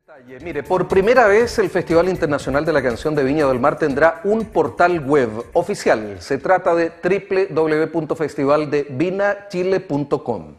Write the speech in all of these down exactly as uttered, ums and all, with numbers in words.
Mire, por primera vez el Festival Internacional de la Canción de Viña del Mar tendrá un portal web oficial. Se trata de doble u doble u doble u punto festival de vina chile punto com.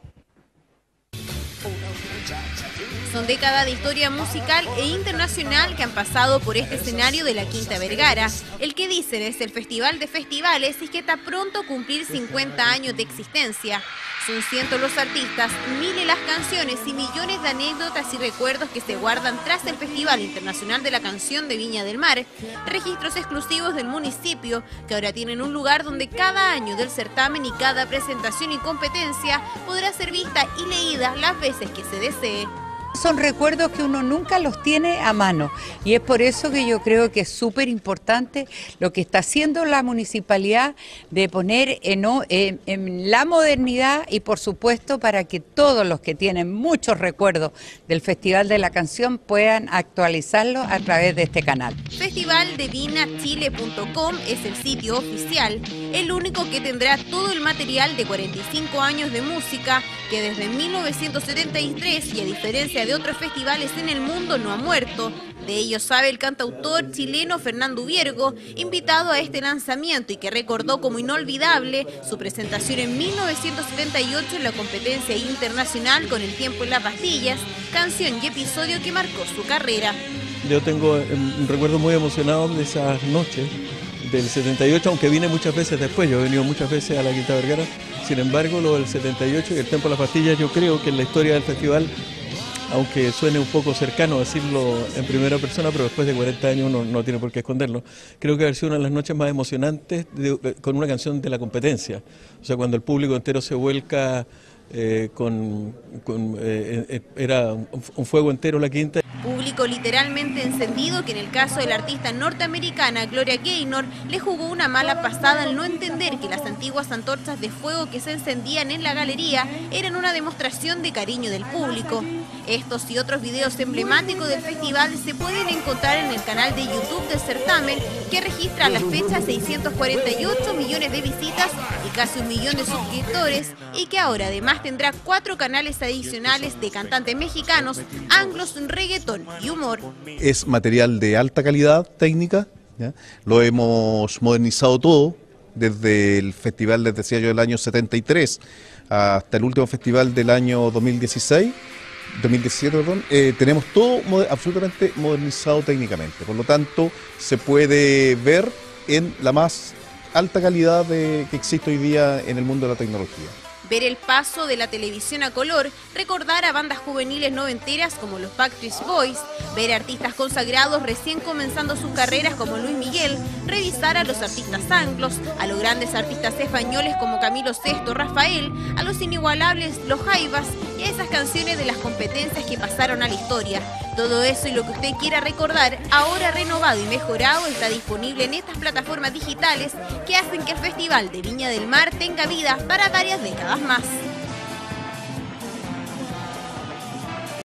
Son décadas de historia musical e internacional que han pasado por este escenario de la Quinta Vergara. El que dicen es el festival de festivales y que está pronto a cumplir cincuenta años de existencia. Son cientos los artistas, miles las canciones y millones de anécdotas y recuerdos que se guardan tras el Festival Internacional de la Canción de Viña del Mar. Registros exclusivos del municipio que ahora tienen un lugar donde cada año del certamen y cada presentación y competencia podrá ser vista y leída las veces que se desee. Son recuerdos que uno nunca los tiene a mano y es por eso que yo creo que es súper importante lo que está haciendo la municipalidad de poner en, en, en la modernidad y por supuesto para que todos los que tienen muchos recuerdos del Festival de la Canción puedan actualizarlos a través de este canal. festival de vina chile punto com es el sitio oficial, el único que tendrá todo el material de cuarenta y cinco años de música que desde mil novecientos setenta y tres y a diferencia de otros festivales en el mundo no ha muerto. De ello sabe el cantautor chileno Fernando Viergo, invitado a este lanzamiento y que recordó como inolvidable su presentación en mil novecientos setenta y ocho en la competencia internacional con El tiempo en las pastillas, canción y episodio que marcó su carrera. Yo tengo un recuerdo muy emocionado de esas noches del setenta y ocho, aunque vine muchas veces después, yo he venido muchas veces a la Quinta Vergara. Sin embargo, lo del setenta y ocho y El tiempo de las pastillas, yo creo que en la historia del festival, aunque suene un poco cercano decirlo en primera persona, pero después de cuarenta años uno no tiene por qué esconderlo, creo que ha sido una de las noches más emocionantes de, con una canción de la competencia. O sea, cuando el público entero se vuelca eh, con... con eh, eh, era un, un fuego entero la quinta. Público literalmente encendido que en el caso de la artista norteamericana Gloria Gaynor le jugó una mala pasada al no entender que las antiguas antorchas de fuego que se encendían en la galería eran una demostración de cariño del público. Estos y otros videos emblemáticos del festival se pueden encontrar en el canal de YouTube del certamen que registra a la fecha seiscientos cuarenta y ocho millones de visitas y casi un millón de suscriptores y que ahora además tendrá cuatro canales adicionales de cantantes mexicanos, anglos, reggaetón y humor. Es material de alta calidad técnica, ¿ya? Lo hemos modernizado todo, desde el festival, les decía yo, del año setenta y tres hasta el último festival del año dos mil dieciséis, dos mil diecisiete, perdón, eh, tenemos todo absolutamente modernizado técnicamente, por lo tanto se puede ver en la más alta calidad de, que existe hoy día en el mundo de la tecnología. Ver el paso de la televisión a color, recordar a bandas juveniles noventeras como los Backstreet Boys, ver a artistas consagrados recién comenzando sus carreras como Luis Miguel, revisar a los artistas anglos, a los grandes artistas españoles como Camilo Sesto, Rafael, a los inigualables Los Jaivas y a esas canciones de las competencias que pasaron a la historia. Todo eso y lo que usted quiera recordar, ahora renovado y mejorado, está disponible en estas plataformas digitales que hacen que el Festival de Viña del Mar tenga vida para varias décadas más.